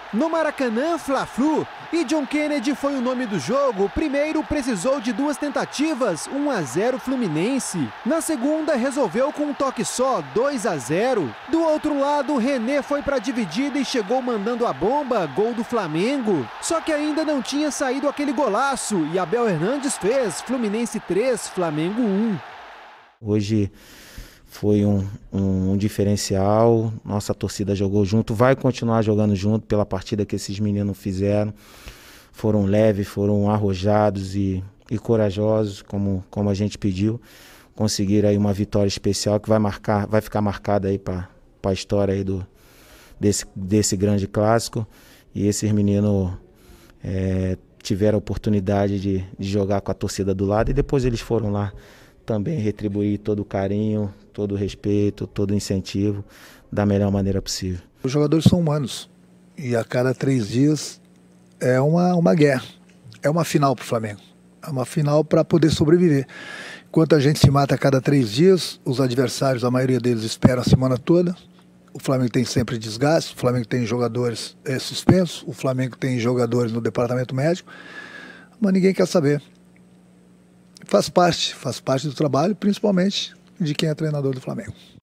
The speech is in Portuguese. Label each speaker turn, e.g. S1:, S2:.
S1: No Maracanã, Fla-Flu, e John Kennedy foi o nome do jogo. Primeiro precisou de 2 tentativas, 1-0 Fluminense. Na segunda resolveu com um toque só, 2-0. Do outro lado, René foi para a dividida e chegou mandando a bomba, gol do Flamengo. Só que ainda não tinha saído aquele golaço e Abel Hernandes fez, Fluminense 3, Flamengo 1.
S2: Hoje foi um diferencial, nossa torcida jogou junto, vai continuar jogando junto pela partida que esses meninos fizeram. Foram leves, foram arrojados e corajosos, como a gente pediu. Conseguiram aí uma vitória especial que vai ficar marcada aí para a história aí desse grande clássico. E esses meninos tiveram a oportunidade de jogar com a torcida do lado e depois eles foram lá também retribuir todo o carinho, todo o respeito, todo o incentivo da melhor maneira possível.
S3: Os jogadores são humanos e a cada 3 dias é uma guerra, é uma final para o Flamengo, é uma final para poder sobreviver. Enquanto a gente se mata a cada 3 dias, os adversários, a maioria deles esperam a semana toda. O Flamengo tem sempre desgaste, o Flamengo tem jogadores suspensos, o Flamengo tem jogadores no departamento médico, mas ninguém quer saber. Faz parte do trabalho, principalmente de quem é treinador do Flamengo.